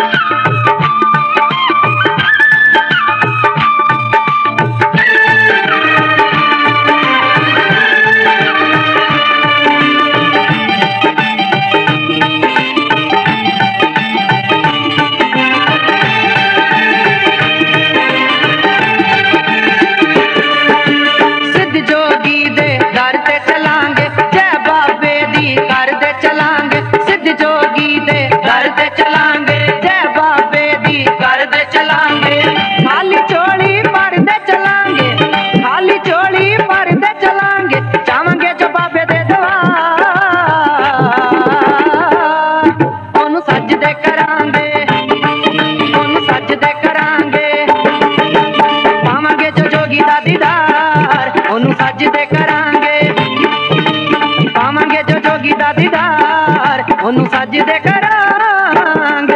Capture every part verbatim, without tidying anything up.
ओनू सजदे करांगे।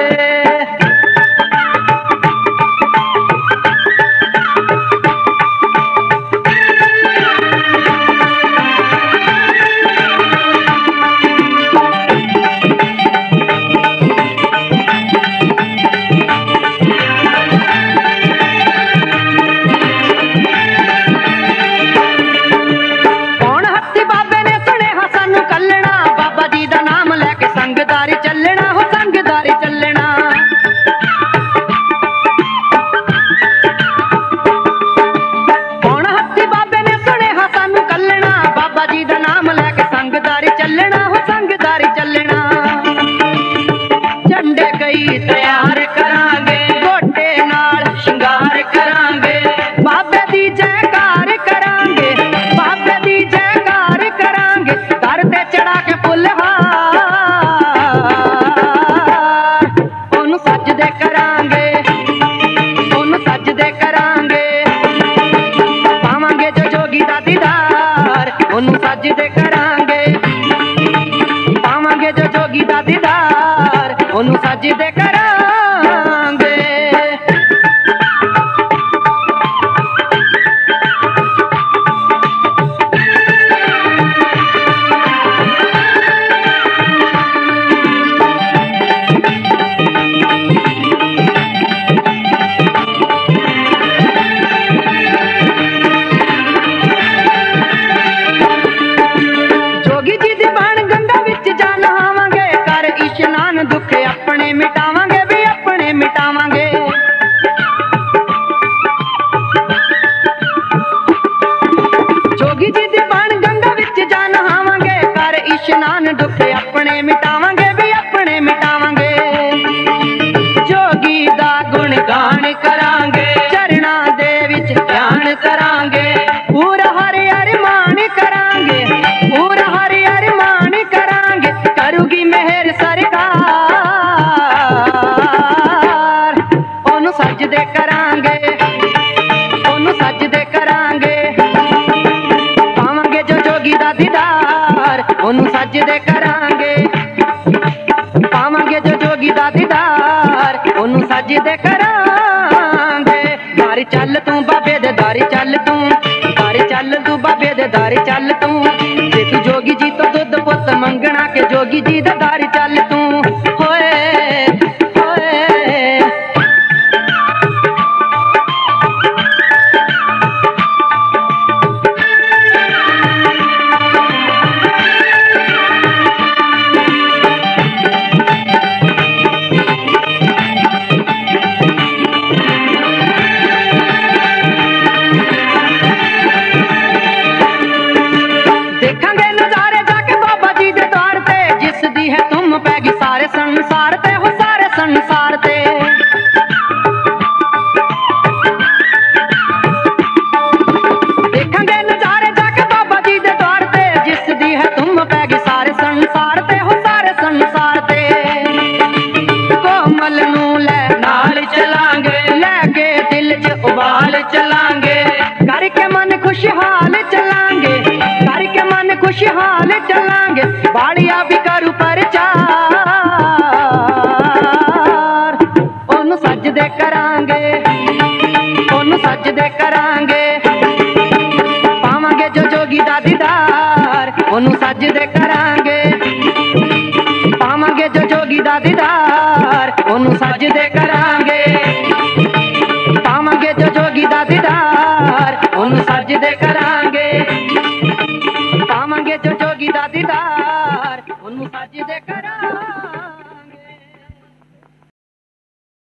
तैयार करांगे गोटे नाल शिंगार करांगे बाबे दी जयकार करांगे बाबे दी जयकार करांगे दर ते चढ़ा के फुलहार ओनू सजदे करांगे ओनू सजदे करांगे पावांगे जो जोगी दा दीदार ओनू सजदे करांगे पावांगे जो जोगी दा दीदार ओनू सजदे करांगे। जोगी जी दी बाण गंगा विच जा नहावांगे कर इशनान दुख अपने मिटावांगे भी अपने मिटावांगे। जोगी जी दी बाण गंगा विच जा नहावांगे कर इशनान दुख अपने मिटावांगे भी अपने मिटावांगे। जोगी दा गुण गान करांगे चरणा दे विच ध्यान करांगे पूरा हरि हरि मान करांगे पूरा हरि हरि मान करांगे करूगी मेहर सरकार ओनू सजदे करांगे ओनू सजदे करांगे पावांगे जो जोगी दा दीदार ओनू सजदे करांगे पावांगे जो जोगी दा दीदार ओनू सजदे करांगे। दारी चल तू बाबे दे दारी चल तू दारी चल तू बाबे दे दारी चल तू जे तू जोगी जी तो दुध पुत मंगना के जोगी जी दे दारी चल तू होए होए। देखांगे नजारे जाके बाबा जी दे द्वार ते जिस दी है तुम पैगी सारे संसार ते हो सारे संसार ते। देखांगे नजारे जाके बाबा जी दे द्वार ते जिस दी है तुम पैगी सारे संसार ते हो सारे संसार ते। कोमल नू लै नाल चलांगे लैके दिल च उबाल चलांगे करके मन खुशहाल चलांगे करके मन खुशहाल चलांगे बाड़िया भी करू परचार ओनू सजदे करांगे ओनू सजदे करांगे पावांगे जो जोगी दा दीदार ओनू सजदे करांगे पावांगे जो जोगी दा दीदार ओनू ਉਹਨੂੰ ਸਜਦੇ ਕਰਾਂਗੇ, ਪਾਵਾਂਗੇ ਜੋ ਜੋਗੀ ਦਾ ਦੀਦਾਰ, ਉਹਨੂੰ ਸਜਦੇ ਕਰਾਂਗੇ, ਪਾਵਾਂਗੇ ਜੋ ਜੋਗੀ ਦਾ ਦੀਦਾਰ, ਉਹਨੂੰ ਸਜਦੇ ਕਰਾਂਗੇ।